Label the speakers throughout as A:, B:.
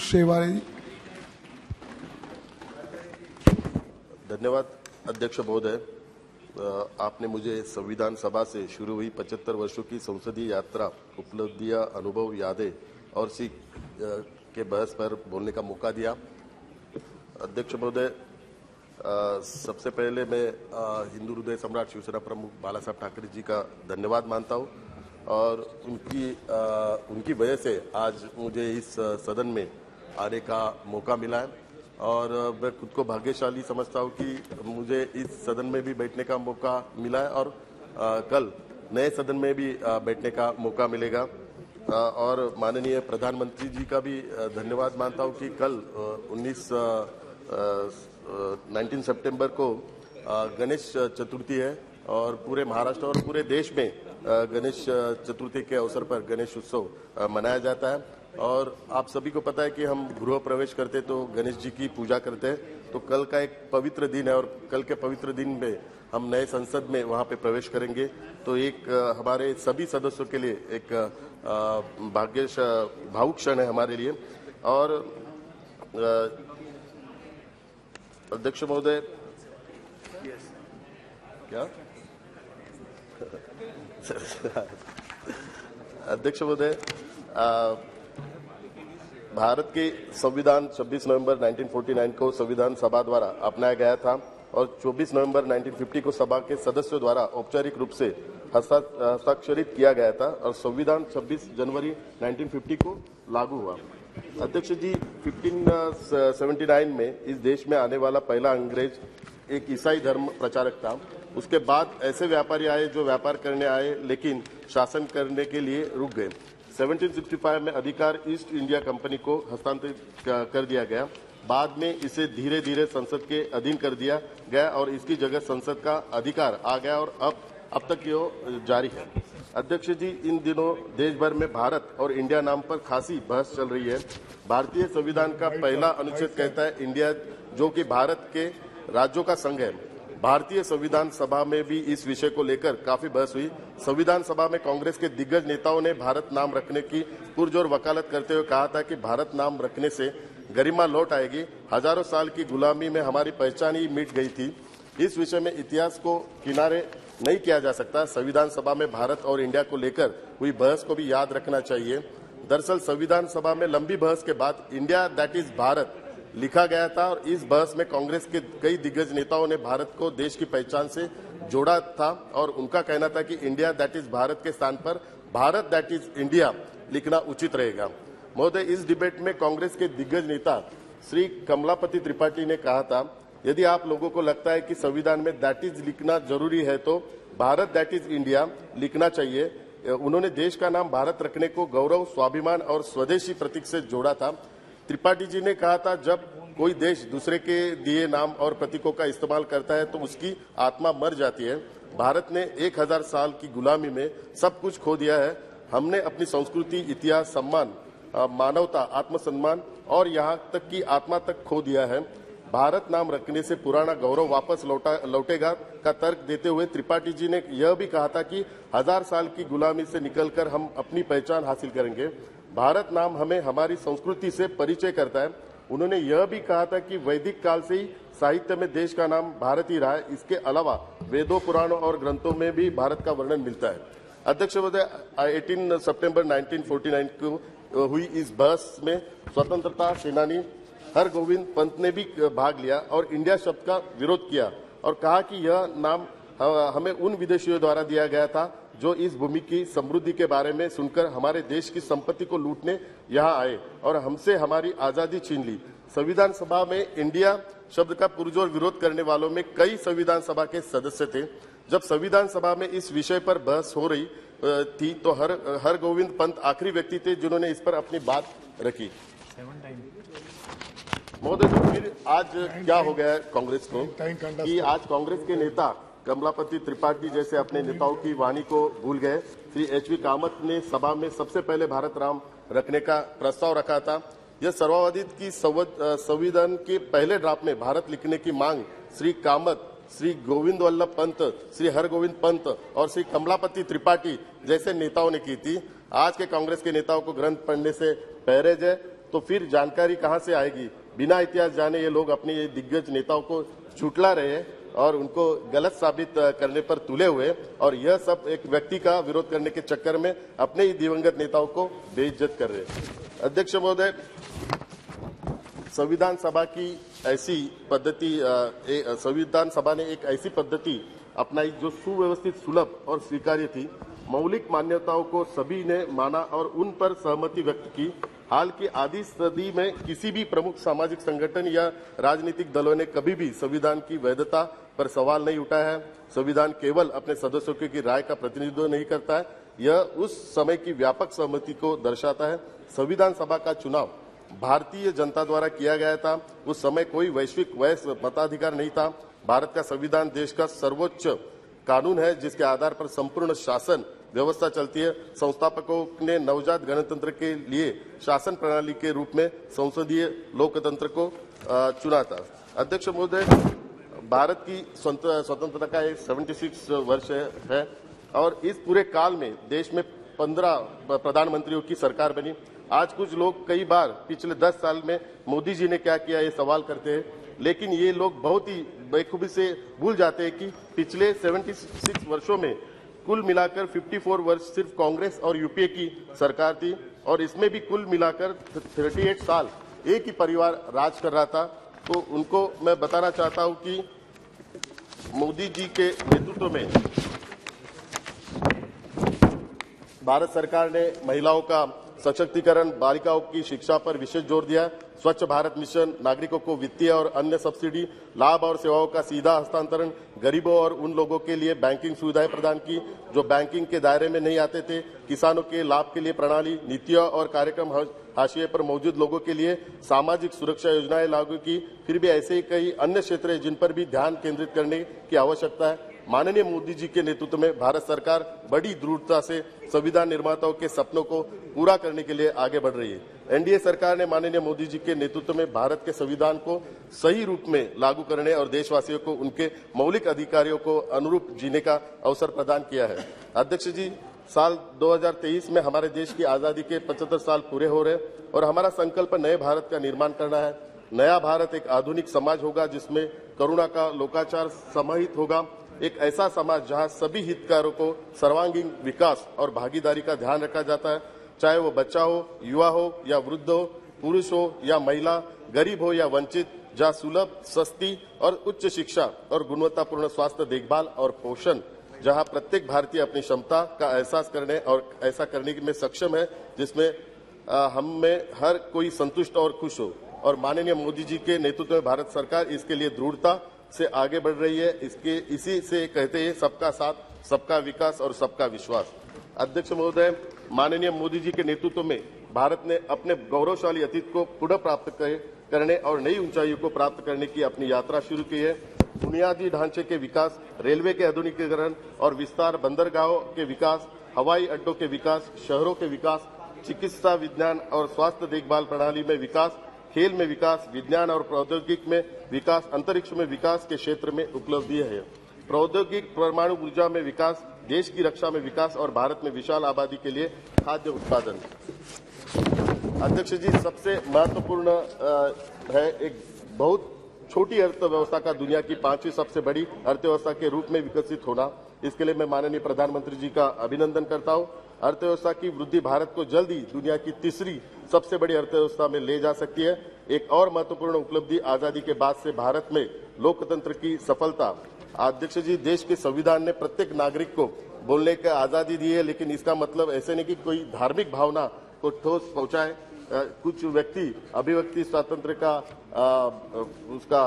A: शेवाळे जी।
B: धन्यवाद अध्यक्ष महोदय। आपने मुझे संविधान सभा से शुरू हुई 75 वर्षों की संसदीय यात्रा, उपलब्धियां, अनुभव, यादें और सीख के बहस पर बोलने का मौका दिया। अध्यक्ष महोदय, सबसे पहले मैं हिंदू हृदय सम्राट शिवसेना प्रमुख बाला साहब ठाकरे जी का धन्यवाद मानता हूं और उनकी वजह से आज मुझे इस सदन में आने का मौका मिला है और मैं खुद को भाग्यशाली समझता हूं कि मुझे इस सदन में भी बैठने का मौका मिला है और कल नए सदन में भी बैठने का मौका मिलेगा। और माननीय प्रधानमंत्री जी का भी धन्यवाद मानता हूं कि कल 19 सितंबर को गणेश चतुर्थी है और पूरे महाराष्ट्र और पूरे देश में गणेश चतुर्थी के अवसर पर गणेश उत्सव मनाया जाता है। और आप सभी को पता है कि हम गृह प्रवेश करते तो गणेश जी की पूजा करते हैं, तो कल का एक पवित्र दिन है और कल के पवित्र दिन में हम नए संसद में वहां पे प्रवेश करेंगे। तो एक हमारे सभी सदस्यों के लिए एक भावुक क्षण है हमारे लिए। और अध्यक्ष महोदय, क्या अध्यक्ष महोदय, भारत के संविधान 26 नवंबर 1949 को संविधान सभा द्वारा अपनाया गया था और 24 नवंबर 1950 को सभा के सदस्यों द्वारा औपचारिक रूप से हस्ताक्षरित किया गया था और संविधान 26 जनवरी 1950 को लागू हुआ। अध्यक्ष जी, 1579 में इस देश में आने वाला पहला अंग्रेज एक ईसाई धर्म प्रचारक था। उसके बाद ऐसे व्यापारी आए जो व्यापार करने आए लेकिन शासन करने के लिए रुक गए। 1765 में अधिकार ईस्ट इंडिया कंपनी को हस्तांतरित कर दिया गया। बाद में इसे धीरे धीरे संसद के अधीन कर दिया गया और इसकी जगह संसद का अधिकार आ गया और अब तक ये जारी है। अध्यक्ष जी, इन दिनों देश भर में भारत और इंडिया नाम पर खासी बहस चल रही है। भारतीय संविधान का पहला अनुच्छेद कहता है इंडिया, जो कि भारत के राज्यों का संघ है। भारतीय संविधान सभा में भी इस विषय को लेकर काफी बहस हुई। संविधान सभा में कांग्रेस के दिग्गज नेताओं ने भारत नाम रखने की पुरजोर वकालत करते हुए कहा था कि भारत नाम रखने से गरिमा लौट आएगी। हजारों साल की गुलामी में हमारी पहचान ही मिट गई थी। इस विषय में इतिहास को किनारे नहीं किया जा सकता। संविधान सभा में भारत और इंडिया को लेकर हुई बहस को भी याद रखना चाहिए। दरअसल संविधान सभा में लंबी बहस के बाद इंडिया दैट इज भारत लिखा गया था और इस बहस में कांग्रेस के कई दिग्गज नेताओं ने भारत को देश की पहचान से जोड़ा था और उनका कहना था कि इंडिया दैट इज भारत के स्थान पर भारत दैट इज इंडिया लिखना उचित रहेगा। महोदय, इस डिबेट में कांग्रेस के दिग्गज नेता श्री कमलापति त्रिपाठी ने कहा था, यदि आप लोगों को लगता है कि संविधान में दैट इज लिखना जरूरी है तो भारत दैट इज इंडिया लिखना चाहिए। उन्होंने देश का नाम भारत रखने को गौरव, स्वाभिमान और स्वदेशी प्रतीक से जोड़ा था। त्रिपाठी जी ने कहा था, जब कोई देश दूसरे के दिए नाम और प्रतीकों का इस्तेमाल करता है तो उसकी आत्मा मर जाती है। भारत ने 1000 साल की गुलामी में सब कुछ खो दिया है। हमने अपनी संस्कृति, इतिहास, सम्मान, मानवता, आत्मसम्मान और यहाँ तक की आत्मा तक खो दिया है। भारत नाम रखने से पुराना गौरव वापस लौटेगा का तर्क देते हुए त्रिपाठी जी ने यह भी कहा था कि 1000 साल की गुलामी से निकलकर हम अपनी पहचान हासिल करेंगे। भारत नाम हमें हमारी संस्कृति से परिचय करता है। उन्होंने यह भी कहा था कि वैदिक काल से ही साहित्य में देश का नाम भारत ही रहा है। इसके अलावा वेदों, पुराणों और ग्रंथों में भी भारत का वर्णन मिलता है। अध्यक्ष महोदय, 18 सितंबर 1949 को हुई इस बहस में स्वतंत्रता सेनानी हरगोविंद पंत ने भी भाग लिया और इंडिया शब्द का विरोध किया और कहा कि यह नाम हमें उन विदेशियों द्वारा दिया गया था जो इस भूमि की समृद्धि के बारे में सुनकर हमारे देश की संपत्ति को लूटने यहाँ आए और हमसे हमारी आजादी छीन ली। संविधान सभा में इंडिया शब्द का पुरजोर विरोध करने वालों में कई संविधान सभा के सदस्य थे। जब संविधान सभा में इस विषय पर बहस हो रही थी तो हरगोविंद पंत आखिरी व्यक्ति थे जिन्होंने इस पर अपनी बात रखी। महोदय, तो फिर आज क्या हो गया है कांग्रेस को कि आज कांग्रेस के नेता कमलापति त्रिपाठी जैसे अपने नेताओं की वाणी को भूल गए। श्री HV कामत ने सभा में सबसे पहले भारत नाम रखने का प्रस्ताव रखा था। यह सर्ववादी की संविधान के पहले ड्राफ्ट में भारत लिखने की मांग श्री कामत, श्री गोविंद वल्लभ पंत, श्री हरगोविंद पंत और श्री कमलापति त्रिपाठी जैसे नेताओं ने की थी। आज के कांग्रेस के नेताओं को ग्रंथ पढ़ने से परहेज है तो फिर जानकारी कहां से आएगी। बिना इतिहास जाने ये लोग अपने ये दिग्गज नेताओं को झुठला रहे हैं और उनको गलत साबित करने पर तुले हुए, और यह सब एक व्यक्ति का विरोध करने के चक्कर में अपने ही दिवंगत नेताओं को बेइज्जत कर रहे हैं। अध्यक्ष महोदय, संविधान सभा की ऐसी पद्धति, संविधान सभा ने एक ऐसी पद्धति अपनाई जो सुव्यवस्थित, सुलभ और स्वीकार्य थी। मौलिक मान्यताओं को सभी ने माना और उन पर सहमति व्यक्त की। हाल की आधी सदी में किसी भी प्रमुख सामाजिक संगठन या राजनीतिक दलों ने कभी भी संविधान की वैधता पर सवाल नहीं उठाया है। संविधान केवल अपने सदस्यों की राय का प्रतिनिधित्व नहीं करता है, यह उस समय की व्यापक सहमति को दर्शाता है। संविधान सभा का चुनाव भारतीय जनता द्वारा किया गया था। उस समय कोई वैश्विक वैश्व मताधिकार नहीं था। भारत का संविधान देश का सर्वोच्च कानून है जिसके आधार पर संपूर्ण शासन व्यवस्था चलती है। संस्थापकों ने नवजात गणतंत्र के लिए शासन प्रणाली के रूप में संसदीय लोकतंत्र को चुना था। अध्यक्ष महोदय, भारत की स्वतंत्रता का 76 वर्ष है और इस पूरे काल में देश में 15 प्रधानमंत्रियों की सरकार बनी। आज कुछ लोग कई बार पिछले 10 साल में मोदी जी ने क्या किया ये सवाल करते हैं, लेकिन ये लोग बहुत ही बेखूबी से भूल जाते हैं कि पिछले 76 वर्षों में कुल मिलाकर 54 वर्ष सिर्फ कांग्रेस और यूपीए की सरकार थी और इसमें भी कुल मिलाकर 38 साल एक ही परिवार राज कर रहा था। तो उनको मैं बताना चाहता हूं कि मोदी जी के नेतृत्व में भारत सरकार ने महिलाओं का सशक्तिकरण, बालिकाओं की शिक्षा पर विशेष जोर दिया। स्वच्छ भारत मिशन, नागरिकों को वित्तीय और अन्य सब्सिडी, लाभ और सेवाओं का सीधा हस्तांतरण, गरीबों और उन लोगों के लिए बैंकिंग सुविधाएं प्रदान की जो बैंकिंग के दायरे में नहीं आते थे। किसानों के लाभ के लिए प्रणाली, नीतियां और कार्यक्रम, हाशिए पर मौजूद लोगों के लिए सामाजिक सुरक्षा योजनाएं लागू की। फिर भी ऐसे ही कई अन्य क्षेत्र हैं जिन पर भी ध्यान केंद्रित करने की आवश्यकता है। माननीय मोदी जी के नेतृत्व में भारत सरकार बड़ी दृढ़ता से संविधान निर्माताओं के सपनों को पूरा करने के लिए आगे बढ़ रही है। एनडीए सरकार ने माननीय मोदी जी के नेतृत्व में भारत के संविधान को सही रूप में लागू करने और देशवासियों को उनके मौलिक अधिकारों को अनुरूप जीने का अवसर प्रदान किया है। अध्यक्ष जी, साल 2023 में हमारे देश की आजादी के 75 साल पूरे हो रहे और हमारा संकल्प नए भारत का निर्माण करना है। नया भारत एक आधुनिक समाज होगा जिसमें करुणा का लोकाचार समाहित होगा। एक ऐसा समाज जहां सभी हितधारकों को सर्वांगीण विकास और भागीदारी का ध्यान रखा जाता है, चाहे वो बच्चा हो, युवा हो या वृद्ध हो, पुरुष हो या महिला, गरीब हो या वंचित, जहां सुलभ, सस्ती और उच्च शिक्षा और गुणवत्तापूर्ण स्वास्थ्य देखभाल और पोषण, जहां प्रत्येक भारतीय अपनी क्षमता का एहसास करने और ऐसा करने में सक्षम है जिसमें हम में हर कोई संतुष्ट और खुश हो। और माननीय मोदी जी के नेतृत्व में भारत सरकार इसके लिए दृढ़ता से आगे बढ़ रही है। इसी से कहते हैं सबका साथ, सबका विकास और सबका विश्वास। अध्यक्ष महोदय, माननीय मोदी जी के नेतृत्व में भारत ने अपने गौरवशाली अतीत को पुनः प्राप्त करने और नई ऊंचाइयों को प्राप्त करने की अपनी यात्रा शुरू की है। बुनियादी ढांचे के विकास, रेलवे के आधुनिकीकरण और विस्तार, बंदरगाहों के विकास, हवाई अड्डों के विकास, शहरों के विकास, चिकित्सा विज्ञान और स्वास्थ्य देखभाल प्रणाली में विकास, खेल में विकास, विज्ञान और प्रौद्योगिकी में विकास, अंतरिक्ष में विकास के क्षेत्र में उपलब्धि है। प्रौद्योगिक परमाणु ऊर्जा में विकास, देश की रक्षा में विकास और भारत में विशाल आबादी के लिए खाद्य उत्पादन। अध्यक्ष जी, सबसे महत्वपूर्ण है एक बहुत छोटी अर्थव्यवस्था का दुनिया की 5वीं सबसे बड़ी अर्थव्यवस्था के रूप में विकसित होना। इसके लिए मैं माननीय प्रधानमंत्री जी का अभिनंदन करता हूं। अर्थव्यवस्था की वृद्धि भारत को जल्द ही दुनिया की तीसरी सबसे बड़ी अर्थव्यवस्था में ले जा सकती है। एक और महत्वपूर्ण उपलब्धि आजादी के बाद से भारत में लोकतंत्र की सफलता। अध्यक्ष जी, देश के संविधान ने प्रत्येक नागरिक को बोलने की आजादी दी है, लेकिन इसका मतलब ऐसे नहीं कि कोई धार्मिक भावना को ठोस पहुंचाए। कुछ व्यक्ति अभिव्यक्ति स्वातंत्र का उसका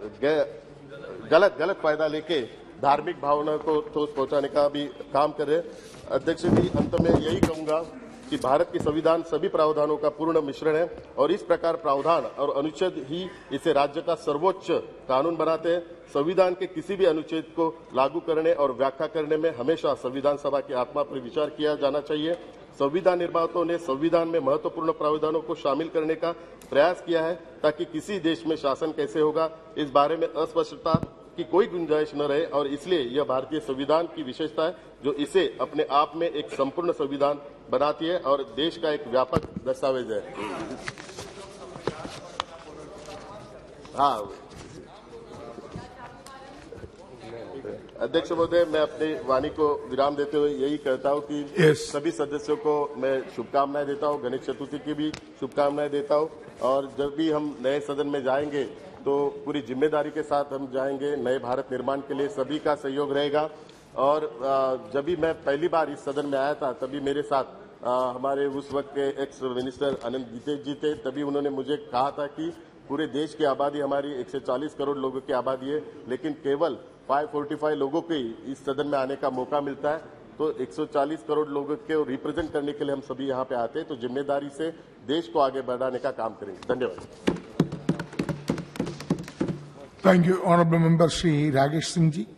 B: गलत फायदा लेके धार्मिक भावना को ठोस पहुंचाने का भी काम कर रहे। अध्यक्ष जी, अंत में यही कहूंगा कि भारत के संविधान सभी प्रावधानों का पूर्ण मिश्रण है और इस प्रकार प्रावधान और अनुच्छेद ही इसे राज्य का सर्वोच्च कानून बनाते हैं। संविधान के किसी भी अनुच्छेद को लागू करने और व्याख्या करने में हमेशा संविधान सभा की आत्मा पर विचार किया जाना चाहिए। संविधान निर्माताओं ने संविधान में महत्वपूर्ण प्रावधानों को शामिल करने का प्रयास किया है ताकि किसी देश में शासन कैसे होगा इस बारे में अस्पष्टता की कोई गुंजाइश न रहे, और इसलिए यह भारतीय संविधान की विशेषता है जो इसे अपने आप में एक संपूर्ण संविधान बनाती है और देश का एक व्यापक दस्तावेज है। हाँ, अध्यक्ष महोदय, मैं अपनी वाणी को विराम देते हुए यही कहता हूं कि सभी सदस्यों को मैं शुभकामनाएं देता हूं, गणेश चतुर्थी की भी शुभकामनाएं देता हूं। और जब भी हम नए सदन में जाएंगे तो पूरी जिम्मेदारी के साथ हम जाएंगे। नए भारत निर्माण के लिए सभी का सहयोग रहेगा। और जब भी मैं पहली बार इस सदन में आया था तभी मेरे साथ हमारे उस वक्त के एक्स मिनिस्टर अनंत गीते जी थे। तभी उन्होंने मुझे कहा था कि पूरे देश की आबादी हमारी 140 करोड़ लोगों की आबादी है, लेकिन केवल 545 लोगों को ही इस सदन में आने का मौका मिलता है। तो 140 करोड़ लोगों को रिप्रेजेंट करने के लिए हम सभी यहाँ पे आते हैं। तो जिम्मेदारी से देश को आगे बढ़ाने का काम करेंगे। धन्यवाद।
A: Thank you honourable member Shri Rakesh Singh ji.